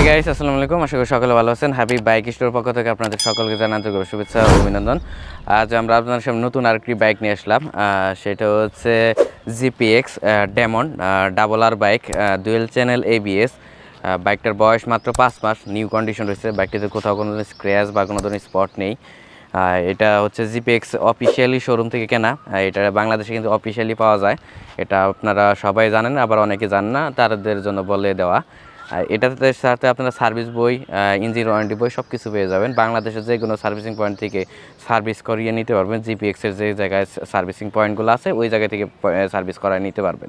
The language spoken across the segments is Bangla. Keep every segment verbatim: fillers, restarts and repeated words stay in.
গাইস আসসালামু আলাইকুম, আশা করি সকলে ভালো আছেন। হাবিব বাইক স্টোর পক্ষ থেকে আপনাদের সকলকে জানাই আন্তরিক শুভেচ্ছা ও অভিনন্দন। আজ আমরা আপনাদের সামনে নতুন আরেকটি বাইক নিয়ে আসলাম, সেটা হচ্ছে GPX Demon double R bike, dual channel ABS. বাইকটার বয়স মাত্র পাঁচ মাস, নিউ কন্ডিশন রয়েছে। বাইকটিতে কোথাও কোনো ধরনের স্ক্র্যাচ বা কোনো ধরনের স্পট নেই। এটা হচ্ছে জিপিএক্স অফিসিয়ালি শোরুম থেকে কেনা। এটা বাংলাদেশে কিন্তু অফিসিয়ালি পাওয়া যায়, এটা আপনারা সবাই জানেন, আবার অনেকে জানেন না, তাদের জন্য বলে দেওয়া। এটাতে সাথে আপনারা সার্ভিস বই, ইঞ্জিন ওয়ারেন্টি বই সব কিছু পেয়ে যাবেন। বাংলাদেশের যে কোনো সার্ভিসিং পয়েন্ট থেকে সার্ভিস করিয়ে নিতে পারবেন। জিপিএক্সের যে জায়গায় সার্ভিসিং পয়েন্টগুলো আছে ওই জায়গা থেকে সার্ভিস করায় নিতে পারবেন।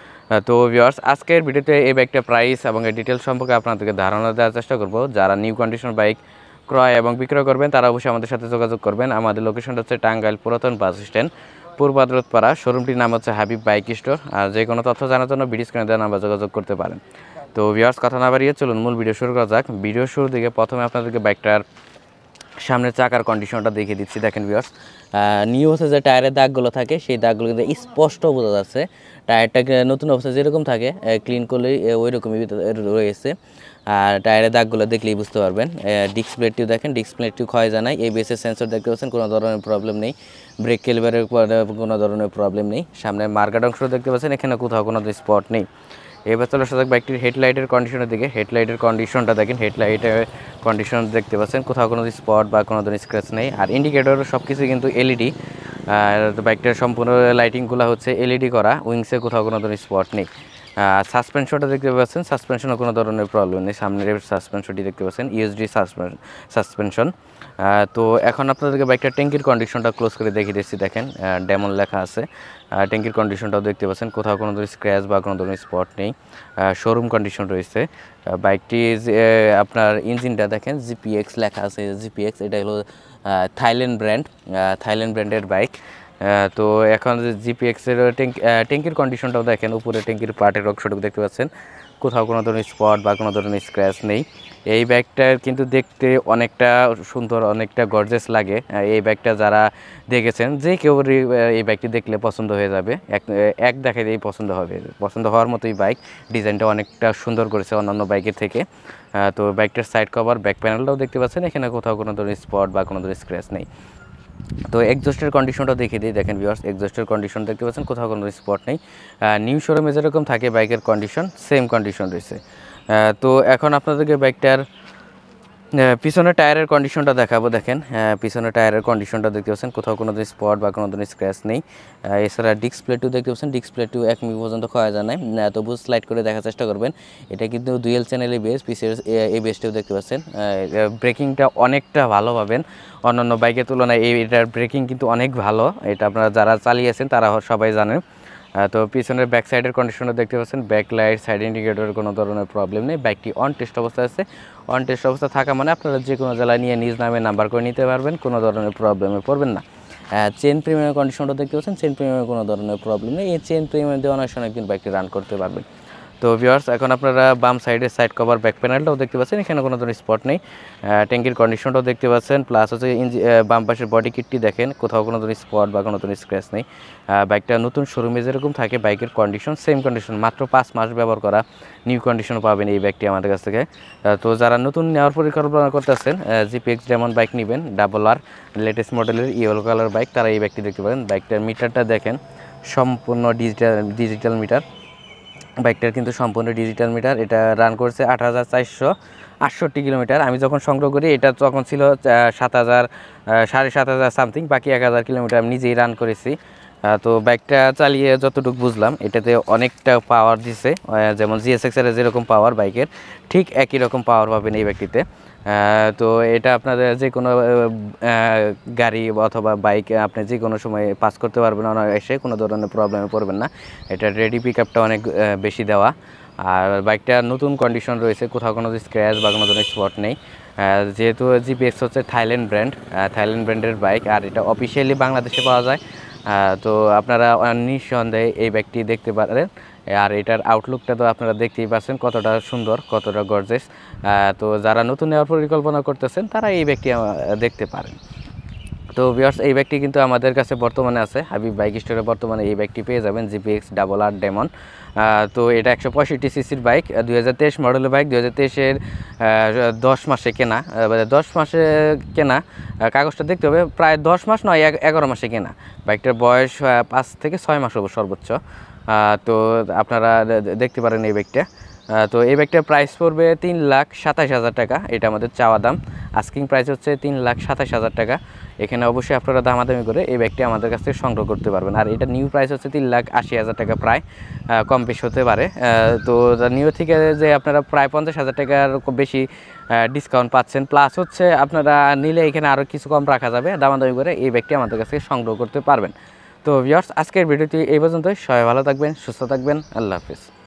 তো ভিউয়ার্স, আজকের ভিডিওতে এই বাইকটা প্রাইস এবং এর ডিটেলস সম্পর্কে আপনাদেরকে ধারণা দেওয়ার চেষ্টা করব। যারা নিউ কন্ডিশন বাইক ক্রয় এবং বিক্রয় করবেন তারা অবশ্যই আমাদের সাথে যোগাযোগ করবেন। আমাদের লোকেশনটা হচ্ছে টাঙ্গাইল পুরাতন বাস স্ট্যান্ড, পূর্বাদ্রতপাড়া। শোরুমটির নাম হচ্ছে হাবিব বাইক স্টোর। আর যে কোনো তথ্য জানার জন্য ভিডিও স্ক্রিনে দেওয়া নাম্বার যোগাযোগ করতে পারেন। তো ভিউয়ার্স, কথা না বাড়িয়ে চলুন মূল ভিডিও শুরু করা যাক। ভিডিও শুরুর দিকে প্রথমে আপনাদেরকে বাইকটার সামনের চাকার কন্ডিশনটা দেখিয়ে দিচ্ছি। দেখেন ভিউয়ার্স, নিউ হচ্ছে যে টায়ারের দাগগুলো থাকে সেই দাগগুলো কিন্তু স্পষ্ট বোঝা যাচ্ছে। টায়ারটাকে নতুন অবস্থায় যেরকম থাকে ক্লিন করলেই ওই রকমই রয়েছে। আর টায়ারের দাগগুলো দেখলেই বুঝতে পারবেন। ডিস্ক প্লেটটিও দেখেন, ডিস্ক প্লেটটিও ক্ষয় জানায়। এবিএসের সেন্সর দেখতে পাচ্ছেন, কোনো ধরনের প্রবলেম নেই। ব্রেক ক্যালিবারের কোনো ধরনের প্রবলেম নেই। সামনে মার্কাট অংশ দেখতে পাচ্ছেন, এখানে কোথাও কোনো স্পট নেই। এবার চলে আসা যাক বাইকটির হেডলাইটের কন্ডিশনের দিকে। হেডলাইটের কন্ডিশনটা দেখেন, হেডলাইটের কন্ডিশন দেখতে পাচ্ছেন, কোথাও কোনো স্পট বা কোনো ধরনের স্ক্র্যাচ নেই। আর ইন্ডিকেটর সব কিছু কিন্তু এলইডি। আর বাইকটার সম্পূর্ণ লাইটিংগুলো হচ্ছে এলইডি করা, উইংসে কোথাও কোনো ধরনের স্পট নেই। সাসপেনশনটা দেখতে পাচ্ছেন, সাসপেনশনও কোনো ধরনের প্রবলেম নেই। সামনের সাসপেনশনটি দেখতে পাচ্ছেন ইউএসডি সাসপেনশন। তো এখন আপনাদেরকে বাইকটার ট্যাঙ্কির কন্ডিশনটা ক্লোজ করে দেখিয়ে দিচ্ছি। দেখেন ডেমন লেখা আছে। ট্যাঙ্কির কন্ডিশনটাও দেখতে পাচ্ছেন, কোথাও কোনো ধরনের স্ক্র্যাচ বা কোনো ধরনের স্পট নেই। শোরুম কন্ডিশন রয়েছে। বাইকটি আপনার ইঞ্জিনটা দেখেন, জিপিএক্স লেখা আছে। জিপিএক্স এটা হলো থাইল্যান্ড ব্র্যান্ড, থাইল্যান্ড ব্র্যান্ডের বাইক। তো এখন জিপিএক্সের ট্যাঙ্ক ট্যাঙ্কির কন্ডিশনটাও দেখেন, উপরে ট্যাঙ্কির পার্টের অংশটুকু দেখতে পাচ্ছেন, কোথাও কোনো ধরনের স্পট বা কোনো ধরনের স্ক্র্যাচ নেই। এই বাইকটার কিন্তু দেখতে অনেকটা সুন্দর, অনেকটা গর্জিয়াস লাগে। এই বাইকটা যারা দেখেছেন, যে কেউ এই বাইকটি দেখলে পছন্দ হয়ে যাবে। এক এক দেখাতেই পছন্দ হবে, পছন্দ হওয়ার মতোই বাইক। ডিজাইনটা অনেকটা সুন্দর করেছে অন্যান্য বাইকের থেকে। তো বাইকটার সাইড কভার, ব্যাক প্যানেলটাও দেখতে পাচ্ছেন, এখানে কোথাও কোনো ধরনের স্পট বা কোনো ধরনের স্ক্র্যাচ নেই। তো এক্সজস্টের কন্ডিশনটা দেখিয়ে দিই। দেখেন ভিউয়ার্স, এক্সজস্টের কন্ডিশন দেখতে পাচ্ছেন, কোথাও কোনো স্পট নেই। নিউ শোরুমে যেরকম থাকে বাইকের কন্ডিশন, সেম কন্ডিশন রয়েছে। তো এখন আপনাদেরকে বাইকটার পিছনের টায়ারের কন্ডিশনটা দেখাবো। দেখেন পিছনের টায়ারের কন্ডিশনটা দেখতে পাচ্ছেন, কোথাও কোনো ধরনের স্পট বা কোনো ধরনের স্ক্র্যাচ নেই। এছাড়া ডিস্ক প্লেটও দেখতে পাচ্ছেন, ডিস্ক প্লেটও এক মিনিট পর্যন্ত ক্ষয় যায় নাই। তবু স্লাইড করে দেখার চেষ্টা করবেন। এটা কিন্তু ডুয়েল চ্যানেল এবিএস, পিসের এবিএসটিও দেখতে পাচ্ছেন। ব্রেকিংটা অনেকটা ভালো পাবেন অন্যান্য বাইকের তুলনায়। এই এটার ব্রেকিং কিন্তু অনেক ভালো, এটা আপনারা যারা চালিয়েছেন তারা সবাই জানেন। তো পিছনের ব্যাক সাইডের কন্ডিশনটা দেখতে পাচ্ছেন, ব্যাক লাইট, সাইড ইন্ডিকেটরের কোনো ধরনের প্রবলেম নেই। বাইকটি অন টেস্ট অবস্থায় আছে। অন টেস্ট অবস্থা থাকা মানে আপনারা যে কোনো জেলায় নিয়ে নিজ নামে নাম্বার করে নিতে পারবেন, কোনো ধরনের প্রবলেমে পড়বেন না। চেন প্রিমিয়ামের কন্ডিশনটা দেখতে পাচ্ছেন, চেন প্রিমিয়ামের কোনো ধরনের প্রবলেম নেই। এই চেন প্রিমিয়াম দিয়ে অনেক সময় একদিন বাইকটি রান করতে পারবেন। তো ভিউয়ার্স, এখন আপনারা বাম সাইডের সাইড কভার, ব্যাক প্যানেলটাও দেখতে পাচ্ছেন, এখানে কোনো ধরনের স্পট নেই। ট্যাঙ্কির কন্ডিশনটাও দেখতে পাচ্ছেন, প্লাস হচ্ছে ইঞ্জিন বাম পাশের বডি কিটটি দেখেন, কোথাও কোনো ধরনের স্পট বা কোনো ধরনের স্ক্র্যাচ নেই। বাইকটা নতুন শোরুমে যেরকম থাকে বাইকের কন্ডিশন, সেম কন্ডিশন। মাত্র পাঁচ মাস ব্যবহার করা, নিউ কন্ডিশন পাবেন এই বাইকটি আমাদের কাছ থেকে। তো যারা নতুন নেওয়ার পরিকল্পনা করতেছেন, জিপিএক্স যেমন বাইক নেবেন, ডাবল আর লেটেস্ট মডেলের ইয়েলো কালার বাইক, তারা এই বাইকটি দেখতে পারেন। বাইকটার মিটারটা দেখেন, সম্পূর্ণ ডিজিটাল ডিজিটাল মিটার। বাইকটার কিন্তু সম্পূর্ণ ডিজিটাল মিটার। এটা রান করছে আট হাজার চারশো আটষট্টি কিলোমিটার। আমি যখন সংগ্রহ করি এটা তখন ছিল সাত হাজার সাড়ে সাত হাজার সামথিং, বাকি এক হাজার কিলোমিটার আমি নিজেই রান করেছি। তো বাইকটা চালিয়ে যতটুকু বুঝলাম, এটাতে অনেকটা পাওয়ার দিছে, যেমন জিএসএক্সের যেরকম পাওয়ার বাইকের, ঠিক একই রকম পাওয়ার পাবেন এই বাইকটিতে। তো এটা আপনাদের যে কোনো গাড়ি অথবা বাইক আপনি যে কোনো সময় পাস করতে পারবেন এসে, কোনো ধরনের প্রবলেমে পড়বেন না। এটা রেডি পিক আপটা অনেক বেশি দেওয়া। আর বাইকটা নতুন কন্ডিশন রয়েছে, কোথাও কোনো স্ক্র্যাচ বা কোনো ধরনের স্পট নেই। যেহেতু জিপিএক্স হচ্ছে থাইল্যান্ড ব্র্যান্ড, থাইল্যান্ড ব্র্যান্ডের বাইক, আর এটা অফিসিয়ালি বাংলাদেশে পাওয়া যায়। তো আপনারা নিঃসন্দেহে এই বাইকটি দেখতে পারেন। আর এটার আউটলুকটা তো আপনারা দেখতেই পাচ্ছেন, কতটা সুন্দর, কতটা গর্জিয়াস। তো যারা নতুন নেওয়ার পরিকল্পনা করতেছেন তারা এই বাইকটি দেখতে পারেন। তো ভিউয়ার্স এই বাইকটি কিন্তু আমাদের কাছে বর্তমানে আছে হাবিব বাইক স্টোরে বর্তমানে এই বাইকটি পেয়ে যাবেন জিপিএক্স ডাবল আর ডেমন। তো এটা একশো পঁয়ষট্টি সিসির বাইক, দুই হাজার তেইশ মডেলের বাইক, দুই হাজার তেইশের দশ মাসে কেনা, দশ মাসে কেনা, কাগজটা দেখতে হবে প্রায় দশ মাস নয় এগারো মাসে কেনা। বাইকটার বয়স পাঁচ থেকে ছয় মাস হবে সর্বোচ্চ। তো আপনারা দেখতে পারেন এই বাইকটা। তো এই বাইকটার প্রাইস পড়বে তিন লাখ সাতাশ হাজার টাকা, এটা আমাদের চাওয়া দাম। আস্কিং প্রাইস হচ্ছে তিন লাখ সাতাশ হাজার টাকা। এখানে অবশ্যই আপনারা দামাদামি করে এই ব্যাগটি আমাদের কাছ থেকে সংগ্রহ করতে পারবেন। আর এটা নিউ প্রাইস হচ্ছে তিন লাখ আশি হাজার টাকা, প্রায় কম বেশি হতে পারে। তো নিউ থেকে যে আপনারা প্রায় পঞ্চাশ হাজার টাকার বেশি ডিসকাউন্ট পাচ্ছেন, প্লাস হচ্ছে আপনারা নিলে এখানে আরও কিছু কম রাখা যাবে, দামাদামি করে এই ব্যাগটি আমাদের কাছ থেকে সংগ্রহ করতে পারবেন। তো ভিউয়ার্স আজকের ভিডিওটি এই পর্যন্তই। সবাই ভালো থাকবেন, সুস্থ থাকবেন, আল্লাহ হাফিজ।